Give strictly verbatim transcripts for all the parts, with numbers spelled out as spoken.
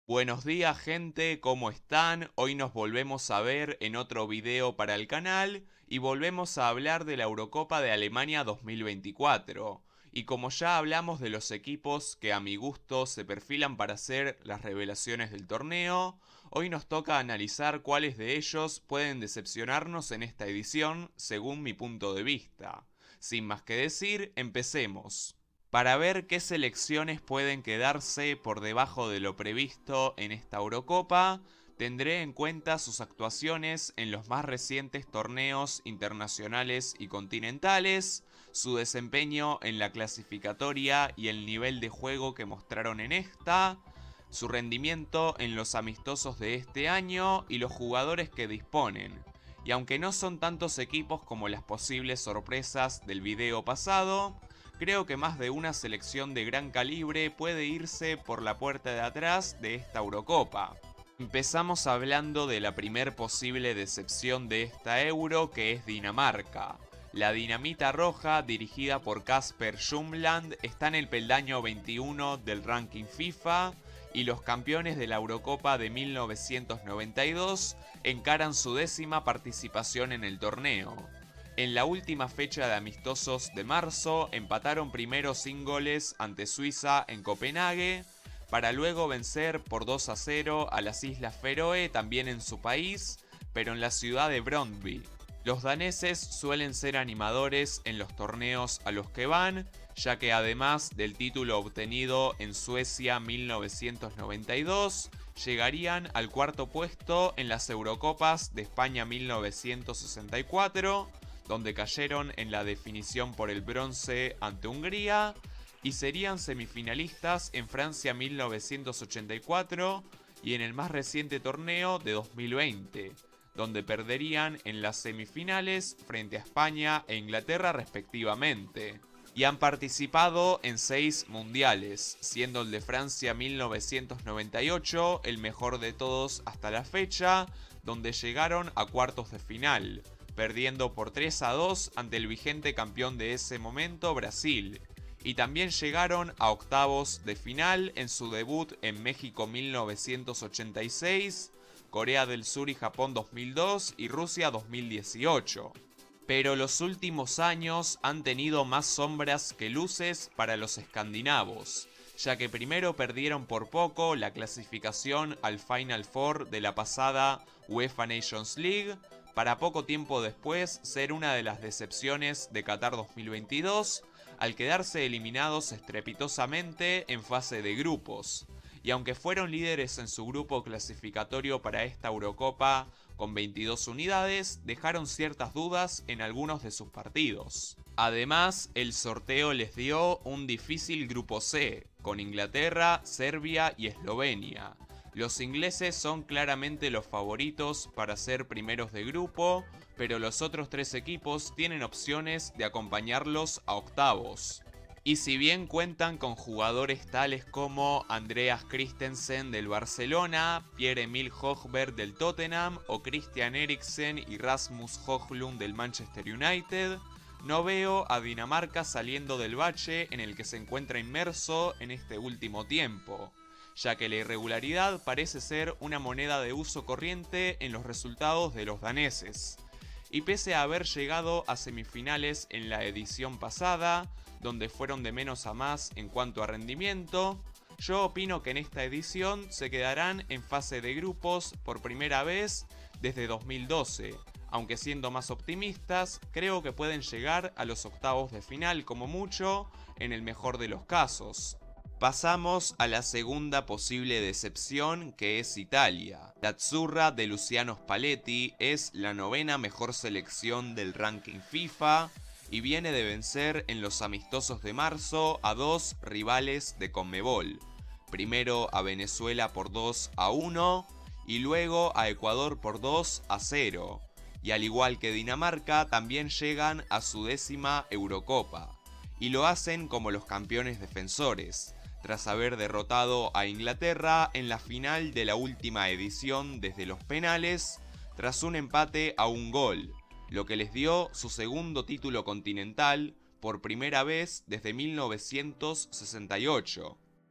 Buenos días gente, ¿cómo están? Hoy nos volvemos a ver en otro video para el canal y volvemos a hablar de la Eurocopa de Alemania dos mil veinticuatro. Y como ya hablamos de los equipos que a mi gusto se perfilan para ser las revelaciones del torneo, hoy nos toca analizar cuáles de ellos pueden decepcionarnos en esta edición según mi punto de vista. Sin más que decir, empecemos. Para ver qué selecciones pueden quedarse por debajo de lo previsto en esta Eurocopa, tendré en cuenta sus actuaciones en los más recientes torneos internacionales y continentales, su desempeño en la clasificatoria y el nivel de juego que mostraron en esta, su rendimiento en los amistosos de este año y los jugadores que disponen. Y aunque no son tantos equipos como las posibles sorpresas del video pasado, creo que más de una selección de gran calibre puede irse por la puerta de atrás de esta Eurocopa. Empezamos hablando de la primer posible decepción de esta Euro, que es Dinamarca. La Dinamita Roja, dirigida por Kasper Schumland, está en el peldaño veintiuno del ranking FIFA y los campeones de la Eurocopa de mil novecientos noventa y dos encaran su décima participación en el torneo. En la última fecha de amistosos de marzo empataron primero sin goles ante Suiza en Copenhague, para luego vencer por dos a cero a las Islas Feroe también en su país, pero en la ciudad de Brøndby. Los daneses suelen ser animadores en los torneos a los que van, ya que además del título obtenido en Suecia mil novecientos noventa y dos, llegarían al cuarto puesto en las Eurocopas de España mil novecientos sesenta y cuatro, donde cayeron en la definición por el bronce ante Hungría, y serían semifinalistas en Francia mil novecientos ochenta y cuatro y en el más reciente torneo de dos mil veinte, donde perderían en las semifinales frente a España e Inglaterra respectivamente. Y han participado en seis mundiales, siendo el de Francia mil novecientos noventa y ocho el mejor de todos hasta la fecha, donde llegaron a cuartos de final, perdiendo por tres a dos ante el vigente campeón de ese momento, Brasil. Y también llegaron a octavos de final en su debut en México mil novecientos ochenta y seis, Corea del Sur y Japón dos mil dos y Rusia dos mil dieciocho. Pero los últimos años han tenido más sombras que luces para los escandinavos, ya que primero perdieron por poco la clasificación al Final Four de la pasada UEFA Nations League, para poco tiempo después ser una de las decepciones de Qatar dos mil veintidós, al quedarse eliminados estrepitosamente en fase de grupos. Y aunque fueron líderes en su grupo clasificatorio para esta Eurocopa con veintidós unidades, dejaron ciertas dudas en algunos de sus partidos. Además, el sorteo les dio un difícil grupo C, con Inglaterra, Serbia y Eslovenia. Los ingleses son claramente los favoritos para ser primeros de grupo, pero los otros tres equipos tienen opciones de acompañarlos a octavos. Y si bien cuentan con jugadores tales como Andreas Christensen del Barcelona, Pierre-Emil Højbjerg del Tottenham o Christian Eriksen y Rasmus Højlund del Manchester United, no veo a Dinamarca saliendo del bache en el que se encuentra inmerso en este último tiempo, ya que la irregularidad parece ser una moneda de uso corriente en los resultados de los daneses. Y pese a haber llegado a semifinales en la edición pasada, donde fueron de menos a más en cuanto a rendimiento, yo opino que en esta edición se quedarán en fase de grupos por primera vez desde dos mil doce, aunque siendo más optimistas, creo que pueden llegar a los octavos de final como mucho, en el mejor de los casos. Pasamos a la segunda posible decepción, que es Italia. La Azzurra de Luciano Spalletti es la novena mejor selección del ranking FIFA y viene de vencer en los amistosos de marzo a dos rivales de Conmebol. Primero a Venezuela por dos a uno y luego a Ecuador por dos a cero. Y al igual que Dinamarca, también llegan a su décima Eurocopa. Y lo hacen como los campeones defensores, tras haber derrotado a Inglaterra en la final de la última edición desde los penales, tras un empate a un gol, lo que les dio su segundo título continental por primera vez desde mil novecientos sesenta y ocho.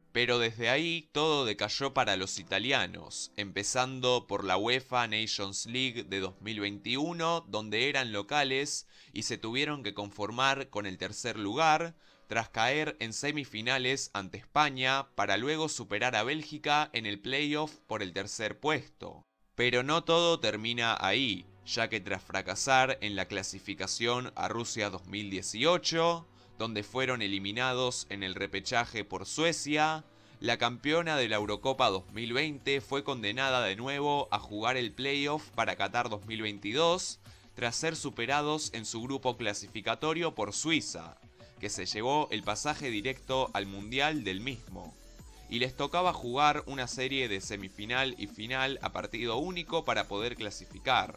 Pero desde ahí todo decayó para los italianos, empezando por la UEFA Nations League de dos mil veintiuno, donde eran locales y se tuvieron que conformar con el tercer lugar, tras caer en semifinales ante España, para luego superar a Bélgica en el playoff por el tercer puesto. Pero no todo termina ahí, ya que tras fracasar en la clasificación a Rusia dos mil dieciocho, donde fueron eliminados en el repechaje por Suecia, la campeona de la Eurocopa dos mil veinte fue condenada de nuevo a jugar el playoff para Qatar dos mil veintidós, tras ser superados en su grupo clasificatorio por Suiza, que se llevó el pasaje directo al Mundial del mismo. Y les tocaba jugar una serie de semifinal y final a partido único para poder clasificar.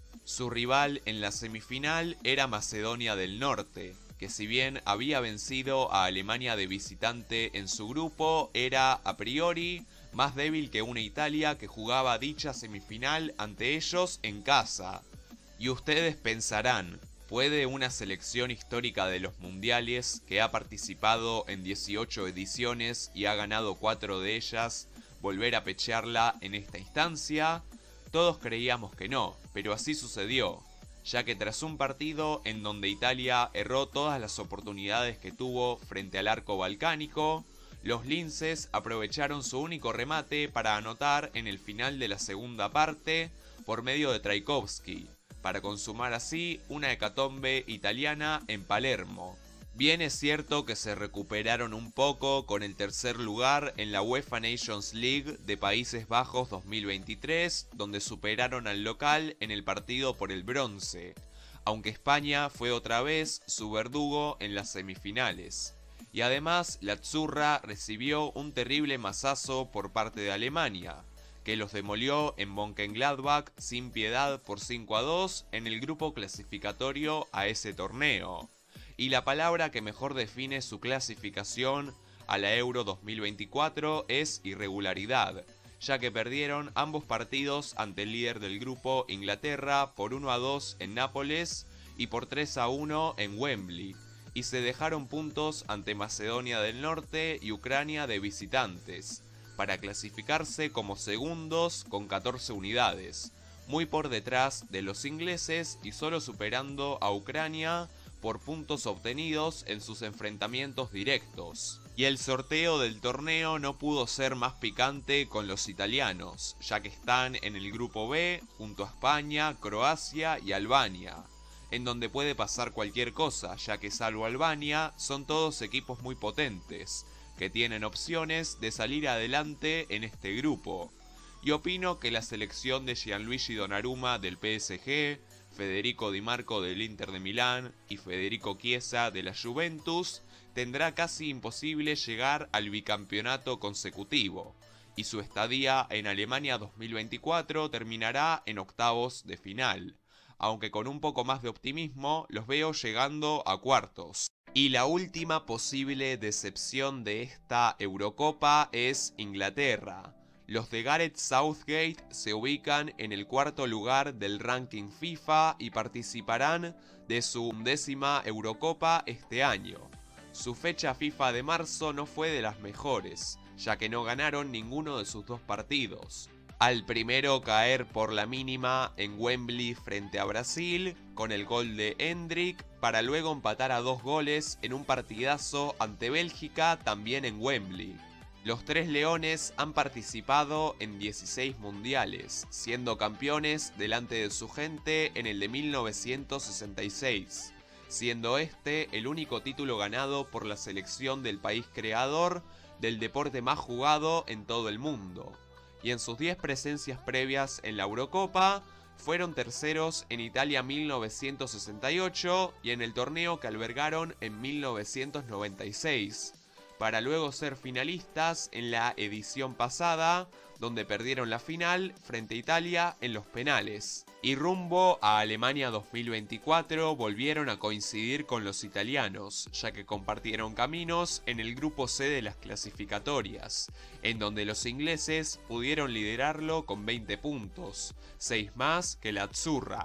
Su rival en la semifinal era Macedonia del Norte, que si bien había vencido a Alemania de visitante en su grupo, era a priori más débil que una Italia que jugaba dicha semifinal ante ellos en casa. Y ustedes pensarán, ¿puede una selección histórica de los mundiales, que ha participado en dieciocho ediciones y ha ganado cuatro de ellas, volver a pechearla en esta instancia? Todos creíamos que no, pero así sucedió, ya que tras un partido en donde Italia erró todas las oportunidades que tuvo frente al arco balcánico, los linces aprovecharon su único remate para anotar en el final de la segunda parte por medio de Trajkovski, para consumar así una hecatombe italiana en Palermo. Bien es cierto que se recuperaron un poco con el tercer lugar en la UEFA Nations League de Países Bajos dos mil veintitrés, donde superaron al local en el partido por el bronce, aunque España fue otra vez su verdugo en las semifinales. Y además la Azzurra recibió un terrible mazazo por parte de Alemania, que los demolió en Mönchengladbach sin piedad por cinco a dos en el grupo clasificatorio a ese torneo. Y la palabra que mejor define su clasificación a la Euro dos mil veinticuatro es irregularidad, ya que perdieron ambos partidos ante el líder del grupo, Inglaterra, por uno a dos en Nápoles y por tres a uno en Wembley, y se dejaron puntos ante Macedonia del Norte y Ucrania de visitantes, para clasificarse como segundos con catorce unidades, muy por detrás de los ingleses y solo superando a Ucrania por puntos obtenidos en sus enfrentamientos directos. Y el sorteo del torneo no pudo ser más picante con los italianos, ya que están en el grupo B junto a España, Croacia y Albania, en donde puede pasar cualquier cosa, ya que salvo Albania son todos equipos muy potentes, que tienen opciones de salir adelante en este grupo. Y opino que la selección de Gianluigi Donnarumma del P S G, Federico Di Marco del Inter de Milán y Federico Chiesa de la Juventus tendrá casi imposible llegar al bicampeonato consecutivo, y su estadía en Alemania dos mil veinticuatro terminará en octavos de final, aunque con un poco más de optimismo los veo llegando a cuartos. Y la última posible decepción de esta Eurocopa es Inglaterra. Los de Gareth Southgate se ubican en el cuarto lugar del ranking FIFA y participarán de su undécima Eurocopa este año. Su fecha FIFA de marzo no fue de las mejores, ya que no ganaron ninguno de sus dos partidos. Al primero caer por la mínima en Wembley frente a Brasil, con el gol de Hendrick, para luego empatar a dos goles en un partidazo ante Bélgica también en Wembley. Los Tres Leones han participado en dieciséis mundiales, siendo campeones delante de su gente en el de mil novecientos sesenta y seis, siendo este el único título ganado por la selección del país creador del deporte más jugado en todo el mundo. Y en sus diez presencias previas en la Eurocopa, fueron terceros en Italia mil novecientos sesenta y ocho y en el torneo que albergaron en mil novecientos noventa y seis. Para luego ser finalistas en la edición pasada, donde perdieron la final frente a Italia en los penales. Y rumbo a Alemania dos mil veinticuatro volvieron a coincidir con los italianos, ya que compartieron caminos en el grupo C de las clasificatorias, en donde los ingleses pudieron liderarlo con veinte puntos, seis más que la Azzurra.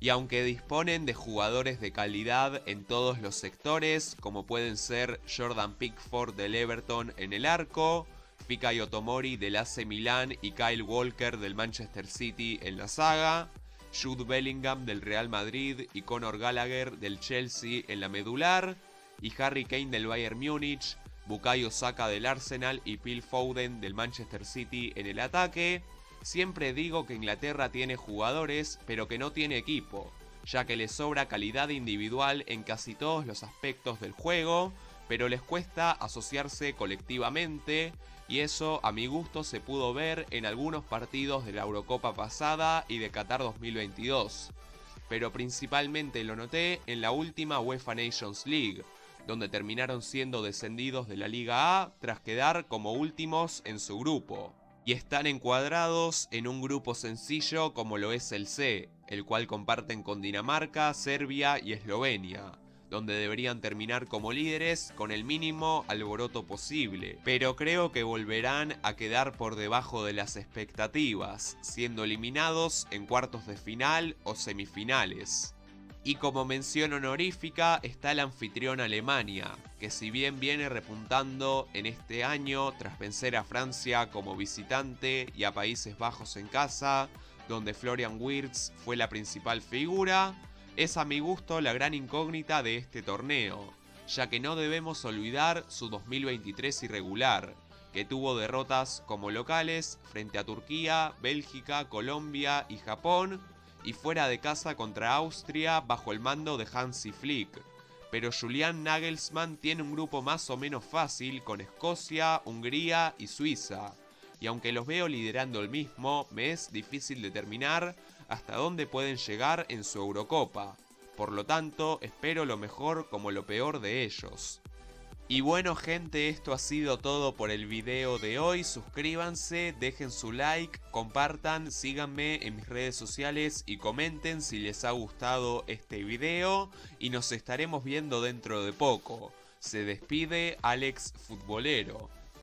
Y aunque disponen de jugadores de calidad en todos los sectores, como pueden ser Jordan Pickford del Everton en el arco, Fikayo Tomori del A C Milán y Kyle Walker del Manchester City en la zaga, Jude Bellingham del Real Madrid y Conor Gallagher del Chelsea en la medular, y Harry Kane del Bayern Múnich, Bukayo Saka del Arsenal y Phil Foden del Manchester City en el ataque. Siempre digo que Inglaterra tiene jugadores, pero que no tiene equipo, ya que les sobra calidad individual en casi todos los aspectos del juego, pero les cuesta asociarse colectivamente, y eso a mi gusto se pudo ver en algunos partidos de la Eurocopa pasada y de Qatar dos mil veintidós, pero principalmente lo noté en la última UEFA Nations League, donde terminaron siendo descendidos de la Liga A tras quedar como últimos en su grupo. Y están encuadrados en un grupo sencillo como lo es el C, el cual comparten con Dinamarca, Serbia y Eslovenia, donde deberían terminar como líderes con el mínimo alboroto posible, pero creo que volverán a quedar por debajo de las expectativas, siendo eliminados en cuartos de final o semifinales. Y como mención honorífica está el anfitrión Alemania, que si bien viene repuntando en este año tras vencer a Francia como visitante y a Países Bajos en casa, donde Florian Wirtz fue la principal figura, es a mi gusto la gran incógnita de este torneo, ya que no debemos olvidar su dos mil veintitrés irregular, que tuvo derrotas como locales frente a Turquía, Bélgica, Colombia y Japón, y fuera de casa contra Austria bajo el mando de Hansi Flick. Pero Julian Nagelsmann tiene un grupo más o menos fácil con Escocia, Hungría y Suiza, y aunque los veo liderando el mismo, me es difícil determinar hasta dónde pueden llegar en su Eurocopa. Por lo tanto, espero lo mejor como lo peor de ellos. Y bueno gente, esto ha sido todo por el video de hoy. Suscríbanse, dejen su like, compartan, síganme en mis redes sociales y comenten si les ha gustado este video. Y nos estaremos viendo dentro de poco. Se despide Alex Futbolero.